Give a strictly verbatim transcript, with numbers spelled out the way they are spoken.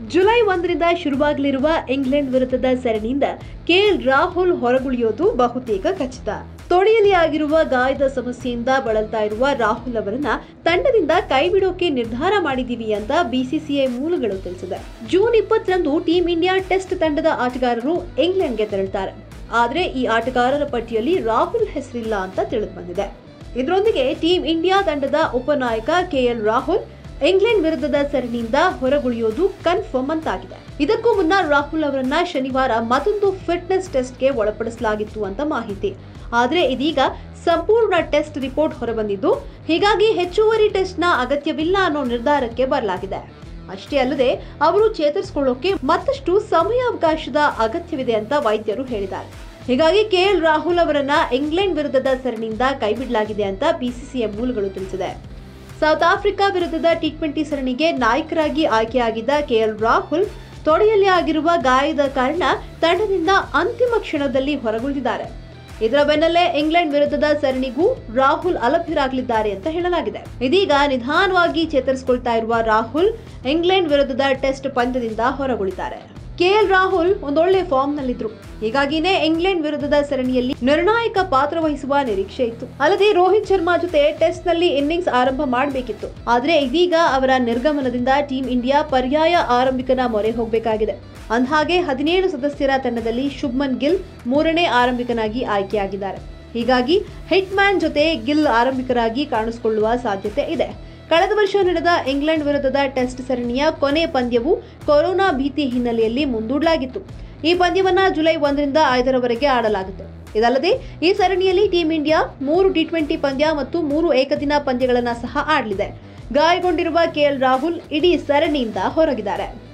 July ಒಂದರಿಂದ ಶುರುವಾಗಲಿರುವ England ವಿರುದ್ಧದ ಸರಣಿಯಿಂದ KL Rahul ಹೊರಗುಳಿಯೋದು ಬಹುತೇಕ ಖಚಿತ. ತೊಡೆಯಲ್ಲಿ ಆಗಿರುವ ಗಾಯದ ಸಮಸ್ಯೆಯಿಂದ ಬಳಲ್ತಾ ಇರುವ ರಾಹುಲ್ ಅವರನ್ನ ತಂಡದಿಂದ ಕೈಬಿಡೋಕೆ ನಿರ್ಧಾರ ಮಾಡಿದೀವಿ ಅಂತ ಬಿಸಿಸಿಐ ಮೂಲಗಳು ತಿಳಿಸಿದೆ. ಜೂನ್ ಇಪ್ಪತ್ತರಂದು ಟೀಂ ಇಂಡಿಯಾ ಟೆಸ್ಟ್ ತಂಡದ ಆಟಗಾರರು ಇಂಗ್ಲೆಂಡ್ಗೆ ತೆರಳುತ್ತಾರೆ. ಆದರೆ ಈ ಆಟಗಾರರ ಪಟ್ಟಿಯಲ್ಲಿ ರಾಹುಲ್ ಹೆಸರಿಲ್ಲ ಅಂತ ತಿಳಿದು ಬಂದಿದೆ. ಇದರೊಂದಿಗೆ ಟೀಂ ಇಂಡಿಯಾ ತಂಡದ ಉಪನಾಯಕ ಕೆಎಲ್ ರಾಹುಲ್ ಇಂಗ್ಲೆಂಡ್ ವಿರುದ್ಧದ ಸರಣಿಯಿಂದ ಹೊರಗುಳಿಯೋದು ಕನ್ಫರ್ಮ್ ಅಂತಾಗಿದೆ. ಇದಕ್ಕೂ ಮುನ್ನ ರಾಹುಲ್ ಅವರನ್ನ ಶನಿವಾರ ಮತ್ತೊಂದು ಫಿಟ್ನೆಸ್ ಟೆಸ್ಟ್ಗೆ ಒಳಪಡಿಸಲಾಗಿತ್ತು ಅಂತ ಮಾಹಿತಿ. ಆದರೆ ಇದೀಗ ಸಂಪೂರ್ಣ ಟೆಸ್ಟ್ ರಿಪೋರ್ಟ್ ಹೊರಬಂದಿದ್ದು, ಹೀಗಾಗಿ ಹೆಚ್ಚುವರಿ ಟೆಸ್ಟ್ನ ಅಗತ್ಯವಿಲ್ಲ ಅನ್ನೋ ನಿರ್ಧಾರಕ್ಕೆ ಬರಲಾಗಿದೆ. ಅಷ್ಟೇ ಅಲ್ಲದೆ ಅವರು ಚೇತರಿಸಿಕೊಳ್ಳೋಕೆ ಮತ್ತಷ್ಟು ಸಮಯಾವಕಾಶದ ಅಗತ್ಯವಿದೆ ಅಂತ ವೈದ್ಯರು ಹೇಳಿದ್ದಾರೆ. ಹೀಗಾಗಿ ಕೆಎಲ್ ರಾಹುಲ್ ಅವರನ್ನ ಇಂಗ್ಲೆಂಡ್ ವಿರುದ್ಧದ ಸರಣಿಯಿಂದ ಕೈಬಿಡಲಾಗಿದೆ ಅಂತ ಬಿಸಿಸಿಐ ಮೂಲಗಳು ತಿಳಿಸಿದೆ. ಸೌತ್ ಆಫ್ರಿಕಾ ವಿರುದ್ಧದ ಟಿ ಟ್ವೆಂಟಿ ಸರಣಿಗೆ ನಾಯಕರಾಗಿ ಆಯ್ಕೆಯಾಗಿದ್ದ ಕೆಎಲ್ ರಾಹುಲ್ ತೊಡೆಯಲ್ಲಿ ಆಗಿರುವ ಗಾಯದ ಕಾರಣ ತಂಡದಿಂದ ಅಂತಿಮ ಕ್ಷಣದಲ್ಲಿ ಹೊರಗುಳಿದಿದ್ದಾರೆ. ಇದರ ಬೆನ್ನಲ್ಲೇ ಇಂಗ್ಲೆಂಡ್ ವಿರುದ್ಧದ ಸರಣಿಗೂ ರಾಹುಲ್ ಅಲಭ್ಯರಾಗಲಿದ್ದಾರೆ ಅಂತ ಹೇಳಲಾಗಿದೆ. ಇದೀಗ ನಿಧಾನವಾಗಿ ಚೇತರಿಸಿಕೊಳ್ತಾ ಇರುವ ರಾಹುಲ್ ಇಂಗ್ಲೆಂಡ್ ವಿರುದ್ಧದ ಟೆಸ್ಟ್ ಪಂದ್ಯದಿಂದ ಹೊರಗುಳಿದ್ದಾರೆ. ಕೆಎಲ್ ರಾಹುಲ್ ಒಂದೊಳ್ಳೆ ಫಾರ್ಮ್ ನಲ್ಲಿದ್ರು. ಹೀಗಾಗಿನೇ ಇಂಗ್ಲೆಂಡ್ ವಿರುದ್ಧದ ಸರಣಿಯಲ್ಲಿ ನಿರ್ಣಾಯಕ ಪಾತ್ರ ವಹಿಸುವ ನಿರೀಕ್ಷೆ ಇತ್ತು. ಅಲ್ಲದೆ ರೋಹಿತ್ ಶರ್ಮಾ ಜೊತೆ ಟೆಸ್ಟ್ ನಲ್ಲಿ ಇನ್ನಿಂಗ್ಸ್ ಆರಂಭ ಮಾಡಬೇಕಿತ್ತು. ಆದ್ರೆ ಇದೀಗ ಅವರ ನಿರ್ಗಮನದಿಂದ ಟೀಂ ಇಂಡಿಯಾ ಪರ್ಯಾಯ ಆರಂಭಿಕನ ಮೊರೆ ಹೋಗಬೇಕಾಗಿದೆ. ಅಂದಹಾಗೆ ಹದಿನೇಳು ಸದಸ್ಯರ ತಂಡದಲ್ಲಿ ಶುಭ್ಮನ್ ಗಿಲ್ ಮೂರನೇ ಆರಂಭಿಕನಾಗಿ ಆಯ್ಕೆಯಾಗಿದ್ದಾರೆ. ಹೀಗಾಗಿ ಹಿಟ್ ಮ್ಯಾನ್ ಜೊತೆ ಗಿಲ್ ಆರಂಭಿಕರಾಗಿ ಕಾಣಿಸಿಕೊಳ್ಳುವ ಸಾಧ್ಯತೆ ಇದೆ. ಕಳೆದ ವರ್ಷ ನಡೆದ ಇಂಗ್ಲೆಂಡ್ ವಿರುದ್ಧದ ಟೆಸ್ಟ್ ಸರಣಿಯ ಕೊನೆ ಪಂದ್ಯವು ಕೊರೋನಾ ಭೀತಿ ಹಿನ್ನೆಲೆಯಲ್ಲಿ ಮುಂದೂಡಲಾಗಿತ್ತು. ಈ ಪಂದ್ಯವನ್ನ ಜುಲೈ ಒಂದರಿಂದ ಐದರವರೆಗೆ ಆಡಲಾಗುತ್ತೆ. ಇದಲ್ಲದೆ ಈ ಸರಣಿಯಲ್ಲಿ ಟೀಂ ಇಂಡಿಯಾ ಮೂರು ಟಿ ಟ್ವೆಂಟಿ ಪಂದ್ಯ ಮತ್ತು ಮೂರು ಏಕದಿನ ಪಂದ್ಯಗಳನ್ನು ಸಹ ಆಡಲಿದೆ. ಗಾಯಗೊಂಡಿರುವ ಕೆಎಲ್ ರಾಹುಲ್ ಇಡೀ ಸರಣಿಯಿಂದ ಹೊರಗಿದ್ದಾರೆ.